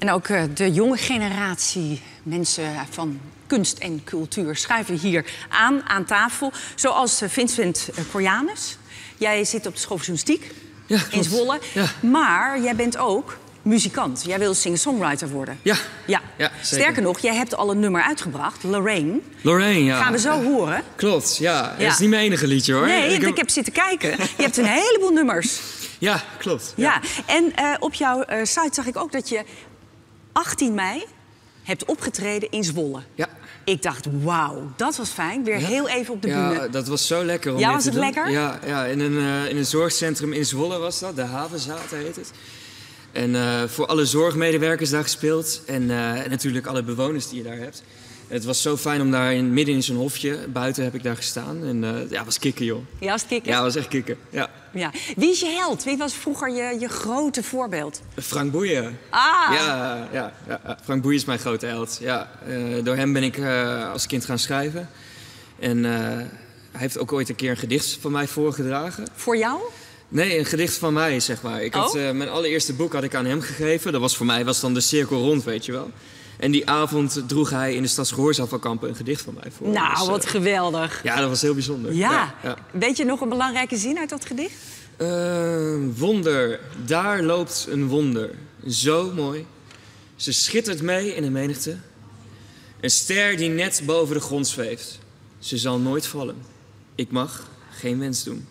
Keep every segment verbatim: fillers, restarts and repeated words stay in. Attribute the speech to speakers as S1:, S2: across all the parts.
S1: En ook uh, de jonge generatie mensen van kunst en cultuur schuiven hier aan, aan tafel. Zoals uh, Vincent uh, Corjanus. Jij zit op de school van journalistiek
S2: ja,
S1: in Zwolle.
S2: Ja.
S1: Maar jij bent ook muzikant. Jij wil singer-songwriter worden.
S2: Ja.
S1: ja.
S2: ja
S1: Sterker nog, jij hebt al een nummer uitgebracht, Lorraine.
S2: Lorraine, ja.
S1: Gaan we zo
S2: ja.
S1: horen.
S2: Klopt, ja.
S1: ja.
S2: Dat is niet mijn enige liedje, hoor.
S1: Nee, ik
S2: heb...
S1: ik heb zitten kijken. Je hebt een heleboel nummers.
S2: Ja, klopt.
S1: Ja, ja. En uh, op jouw uh, site zag ik ook dat je achttien mei hebt opgetreden in Zwolle.
S2: Ja.
S1: Ik dacht, wauw, dat was fijn. Weer
S2: ja.
S1: heel even op de
S2: ja,
S1: bühne.
S2: Ja, dat was zo lekker om
S1: ja,
S2: dit
S1: was
S2: te
S1: het
S2: doen.
S1: lekker?
S2: Ja, ja in, een, uh, in een zorgcentrum in Zwolle was dat. De Havenzaten heet het. En uh, voor alle zorgmedewerkers daar gespeeld. En uh, natuurlijk alle bewoners die je daar hebt. En het was zo fijn om daar in, midden in zo'n hofje, buiten heb ik daar gestaan. En uh, ja, was kicken, joh.
S1: Ja, was het kicken?
S2: Ja, was echt kicken, ja.
S1: ja. Wie is je held? Wie was vroeger je, je grote voorbeeld?
S2: Frank Boeien.
S1: Ah!
S2: Ja, ja, ja, Frank Boeien is mijn grote held. Ja, uh, door hem ben ik uh, als kind gaan schrijven. En uh, hij heeft ook ooit een keer een gedicht van mij voorgedragen.
S1: Voor jou?
S2: Nee, een gedicht van mij, zeg maar. Ik had,
S1: oh?
S2: uh, mijn allereerste boek had ik aan hem gegeven. Dat was voor mij was dan de cirkel rond, weet je wel. En die avond droeg hij in de Stadsgehoorzaal van Kampen een gedicht van mij voor.
S1: Nou,
S2: dus, uh,
S1: wat geweldig.
S2: Ja, dat was heel bijzonder.
S1: Ja.
S2: Ja, ja.
S1: Weet je nog een belangrijke zin uit dat gedicht?
S2: Uh, wonder, daar loopt een wonder. Zo mooi. Ze schittert mee in de menigte. Een ster die net boven de grond zweeft. Ze zal nooit vallen. Ik mag geen wens doen.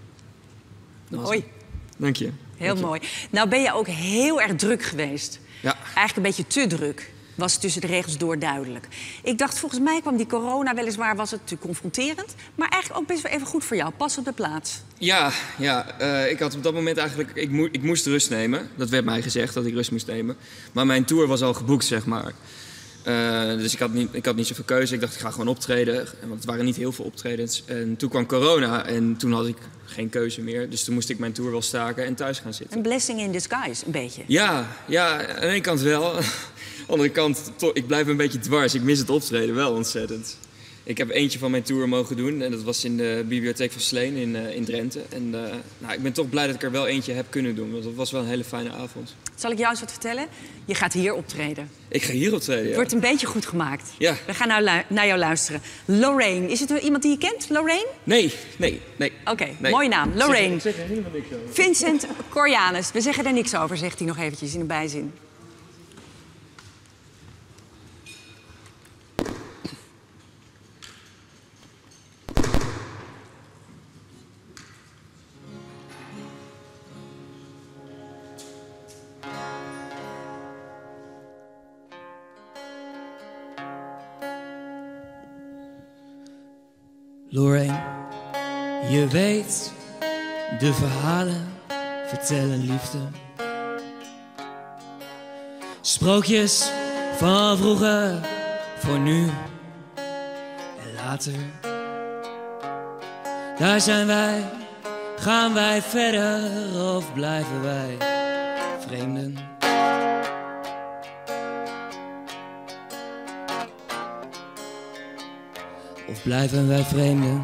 S1: Mooi.
S2: Dank je.
S1: Heel
S2: Dank je.
S1: mooi. Nou ben je ook heel erg druk geweest.
S2: Ja.
S1: Eigenlijk een beetje te druk. Was tussen de regels door duidelijk. Ik dacht, volgens mij kwam die corona, weliswaar was het natuurlijk confronterend, maar eigenlijk ook best wel even goed voor jou. Pas op de plaats.
S2: Ja, ja uh, ik had op dat moment eigenlijk... Ik, mo ik moest rust nemen. Dat werd mij gezegd, dat ik rust moest nemen. Maar mijn tour was al geboekt, zeg maar. Uh, dus ik had, niet, ik had niet zoveel keuze. Ik dacht, ik ga gewoon optreden. Want het waren niet heel veel optredens. En toen kwam corona en toen had ik geen keuze meer. Dus toen moest ik mijn tour wel staken en thuis gaan zitten.
S1: Een blessing in disguise, een beetje.
S2: Ja, ja, aan de ene kant wel. Aan de andere kant, toch, ik blijf een beetje dwars. Ik mis het optreden wel ontzettend. Ik heb eentje van mijn tour mogen doen. En dat was in de bibliotheek van Sleen in, uh, in Drenthe. En uh, nou, ik ben toch blij dat ik er wel eentje heb kunnen doen. Want dat was wel een hele fijne avond.
S1: Zal ik jou eens wat vertellen? Je gaat hier optreden.
S2: Ik ga hier optreden, ja.
S1: Het wordt een beetje goed gemaakt.
S2: Ja.
S1: We gaan nou naar jou luisteren. Lorraine. Is het iemand die je kent, Lorraine?
S2: Nee, nee, nee.
S1: Oké, okay,
S2: nee.
S1: mooie naam. Lorraine.
S2: Ik zeg, zeg er helemaal niks over.
S1: Vincent Corjanus. We zeggen er niks over, zegt hij nog eventjes in een bijzin.
S3: Lorraine, je weet, de verhalen vertellen liefde. Sprookjes van vroeger, voor nu en later. Daar zijn wij, gaan wij verder of blijven wij vreemden? Of blijven wij vreemden?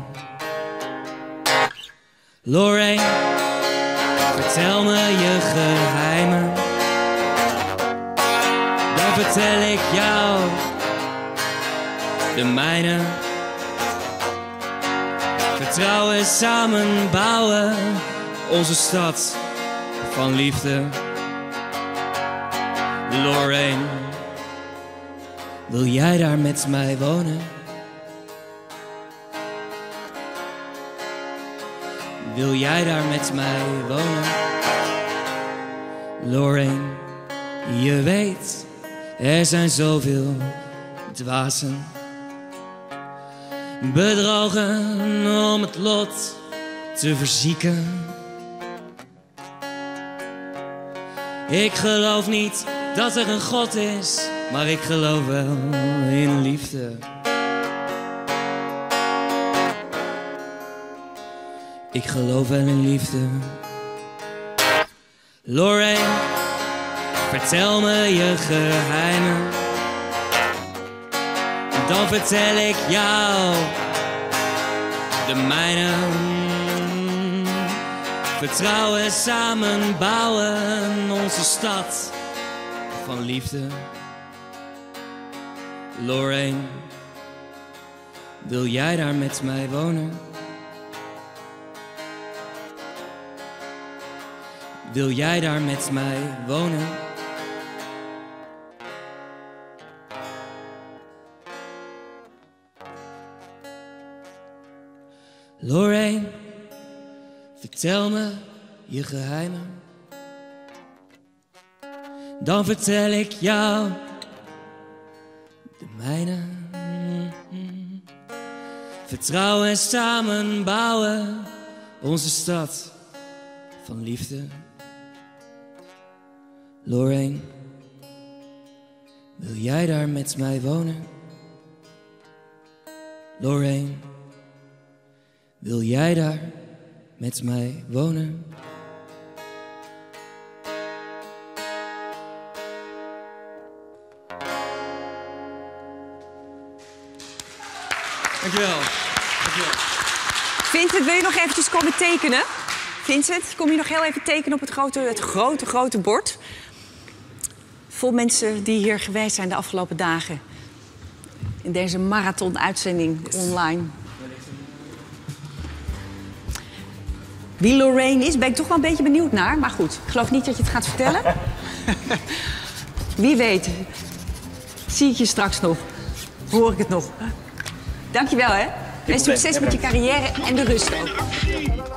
S3: Lorraine, vertel me je geheimen. Dan vertel ik jou de mijne. Vertrouwen, samen bouwen onze stad van liefde. Lorraine, wil jij daar met mij wonen? Wil jij daar met mij wonen? Lorraine, je weet, er zijn zoveel dwazen. Bedrogen om het lot te verzieken. Ik geloof niet dat er een God is, maar ik geloof wel in liefde. Ik geloof wel in liefde. Lorraine, vertel me je geheimen. Dan vertel ik jou de mijne. Vertrouwen, samen bouwen onze stad van liefde. Lorraine, wil jij daar met mij wonen? Wil jij daar met mij wonen? Lorraine, vertel me je geheimen. Dan vertel ik jou de mijne. Vertrouwen en samen bouwen onze stad van liefde. Lorraine, wil jij daar met mij wonen? Lorraine, wil jij daar met mij wonen?
S2: Dankjewel. Dankjewel.
S1: Vincent, wil je nog eventjes komen tekenen? Vincent, kom je nog heel even tekenen op het grote, het grote, grote bord? Vol mensen die hier geweest zijn de afgelopen dagen. In deze marathon-uitzending online. Wie Lorraine is, ben ik toch wel een beetje benieuwd naar. Maar goed, ik geloof niet dat je het gaat vertellen. Wie weet. Zie ik je straks nog. Hoor ik het nog. Dankjewel, hè. En succes met je carrière en de rust ook.